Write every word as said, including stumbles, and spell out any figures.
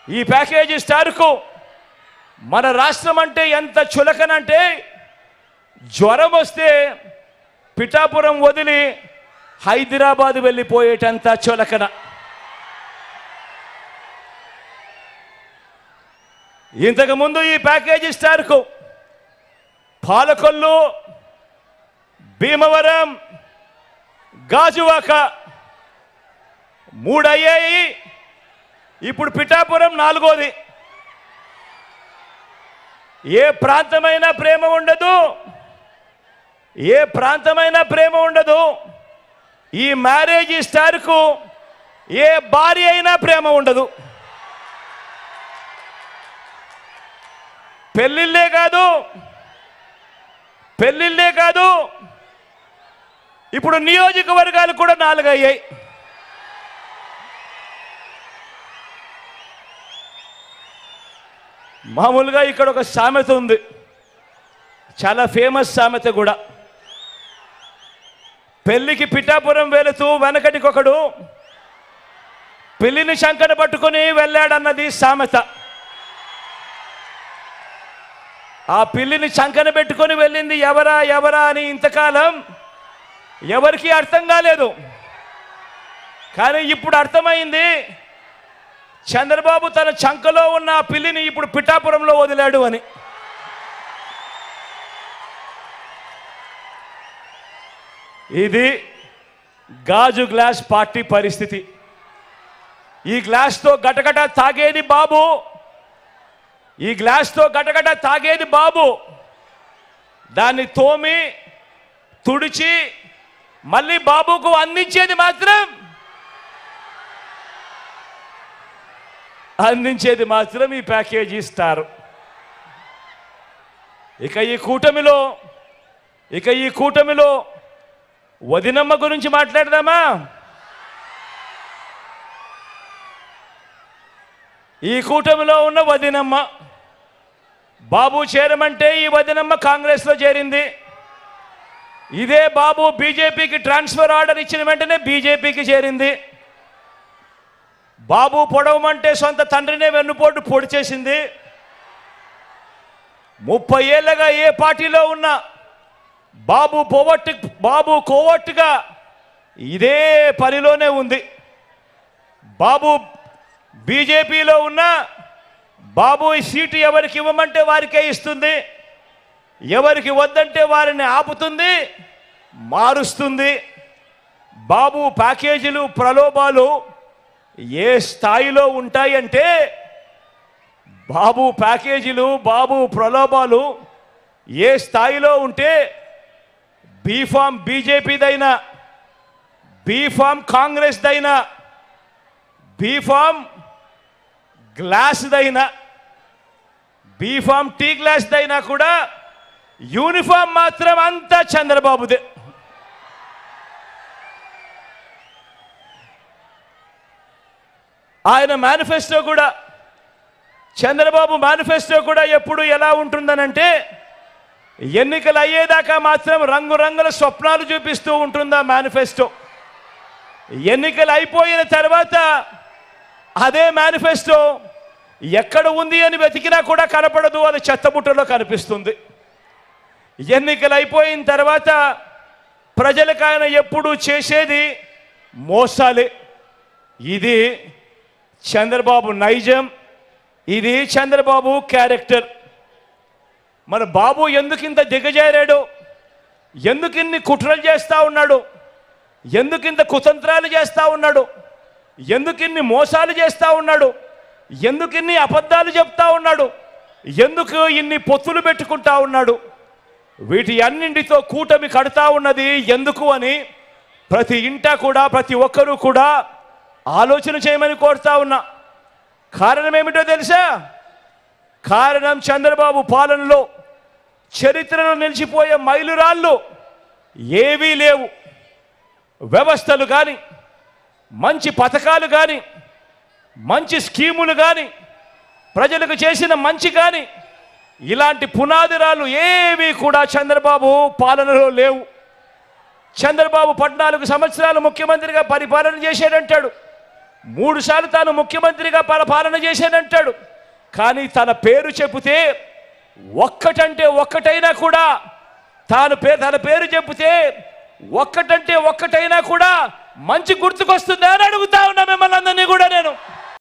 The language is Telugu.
ఈ ప్యాకేజీ స్టార్కు మన రాష్ట్రం అంటే ఎంత చులకనంటే జ్వరం వస్తే పిఠాపురం వదిలి హైదరాబాద్ వెళ్ళిపోయేటంత చులకన. ఇంతకుముందు ఈ ప్యాకేజీ స్టార్కు పాలకొల్లు, భీమవరం, గాజువాక మూడు అయ్యాయి. ఇప్పుడు పిఠాపురం నాలుగోది. ఏ ప్రాంతమైనా ప్రేమ ఉండదు, ఏ ప్రాంతమైనా ప్రేమ ఉండదు. ఈ మ్యారేజ్ స్టార్కు ఏ భార్య అయినా ప్రేమ ఉండదు. పెళ్ళిళ్ళే కాదు పెళ్ళిళ్ళే కాదు ఇప్పుడు నియోజకవర్గాలు కూడా నాలుగు అయ్యాయి. మామూలుగా ఇక్కడ ఒక సామెత ఉంది, చాలా ఫేమస్ సామెత కూడా. పెళ్లికి పిఠాపురం వెళుతూ వెనకటికొకడు పెళ్లిని శంకన పట్టుకుని వెళ్ళాడన్నది సామెత. ఆ పిల్లిని చంకన పెట్టుకొని వెళ్ళింది ఎవరా ఎవరా అని ఇంతకాలం ఎవరికి అర్థం కాలేదు. కానీ ఇప్పుడు అర్థమైంది, చంద్రబాబు తన చంకలో ఉన్న ఆ పిల్లిని ఇప్పుడు పిఠాపురంలో వదిలాడు అని. ఇది గాజు గ్లాస్ పార్టీ పరిస్థితి. ఈ గ్లాస్తో గటగట తాగేది బాబు, ఈ గ్లాస్తో గటగట తాగేది బాబు. దాన్ని తోమి తుడిచి మళ్ళీ బాబుకు అందించేది మాత్రం అందించేది మాత్రం ఈ ప్యాకేజీ స్టార్. ఇక ఈ కూటమిలో ఇక ఈ కూటమిలో వదినమ్మ గురించి మాట్లాడదామా? ఈ కూటమిలో ఉన్న వదినమ్మ బాబు చేరమంటే ఈ వదినమ్మ కాంగ్రెస్లో చేరింది. ఇదే బాబు బీజేపీకి ట్రాన్స్ఫర్ ఆర్డర్ ఇచ్చిన వెంటనే బీజేపీకి చేరింది. బాబు పొడవమంటే సొంత తండ్రినే వెన్నుపోటు పొడి చేసింది. ముప్పై ఏళ్ళగా ఏ పార్టీలో ఉన్నా బాబు పోవట్టు బాబు కోవట్టుగా ఇదే పనిలోనే ఉంది. బాబు బీజేపీలో ఉన్న బాబు ఈ సీటు ఎవరికి ఇవ్వమంటే వారికే ఇస్తుంది, ఎవరికి వద్దంటే వారిని ఆపుతుంది, మారుస్తుంది. బాబు ప్యాకేజీలు ప్రలోభాలు ఏ స్థాయిలో ఉంటాయంటే, బాబు ప్యాకేజీలు బాబు ప్రలోభాలు ఏ స్థాయిలో ఉంటే బీఫామ్ బీజేపీదైనా, బీఫామ్ కాంగ్రెస్దైనా, బీఫామ్ గ్లాస్దైనా, బీఫామ్ టీ గ్లాస్దైనా కూడా యూనిఫామ్ మాత్రం అంతా చంద్రబాబుదే. ఆయన మేనిఫెస్టో కూడా, చంద్రబాబు మేనిఫెస్టో కూడా ఎప్పుడు ఎలా ఉంటుందనంటే, ఎన్నికలు అయ్యేదాకా మాత్రం రంగురంగుల స్వప్నాలు చూపిస్తూ ఉంటుందా మేనిఫెస్టో. ఎన్నికలు అయిపోయిన తర్వాత అదే మేనిఫెస్టో ఎక్కడ ఉంది అని వెతికినా కూడా కనపడదు, అది చెత్తబుట్టలో కనిపిస్తుంది. ఎన్నికలు అయిపోయిన తర్వాత ప్రజలకు ఆయన ఎప్పుడు చేసేది మోసాలే. ఇది చంద్రబాబు నైజం, ఇది చంద్రబాబు క్యారెక్టర్. మన బాబు ఎందుకింత దిగజారాడు, ఎందుకిన్ని కుట్రలు చేస్తూ ఉన్నాడు, ఎందుకింత కుతంత్రాలు చేస్తూ ఉన్నాడు, ఎందుకిన్ని మోసాలు చేస్తూ ఉన్నాడు, ఎందుకిన్ని అబద్ధాలు చెప్తా ఉన్నాడు, ఎందుకు ఇన్ని పొత్తులు పెట్టుకుంటా ఉన్నాడు, వీటి అన్నింటితో కూటమి కడతా ఉన్నది ఎందుకు అని ప్రతి ఇంటా కూడా ప్రతి ఒక్కరూ కూడా ఆలోచన చేయమని కోరుతా ఉన్నా. కారణం ఏమిటో తెలుసా? కారణం చంద్రబాబు పాలనలో చరిత్రలో నిలిచిపోయే మైలురాళ్ళు ఏవీ లేవు. వ్యవస్థలు కానీ, మంచి పథకాలు కానీ, మంచి స్కీములు కానీ, ప్రజలకు చేసిన మంచి కానీ, ఇలాంటి పునాదిరాలు ఏవి కూడా చంద్రబాబు పాలనలో లేవు. చంద్రబాబు పద్నాలుగు సంవత్సరాలు ముఖ్యమంత్రిగా పరిపాలన చేశాడంటాడు. మూడు సార్లు తాను ముఖ్యమంత్రిగా పల పాలన చేశానంటాడు. కానీ తన పేరు చెబితే ఒక్కటంటే ఒక్కటైనా కూడా తాను పే తన పేరు చెబితే ఒక్కటంటే ఒక్కటైనా కూడా మంచి గుర్తుకొస్తుందా అని అడుగుతా ఉన్నా మిమ్మల్ని అందరినీ కూడా నేను.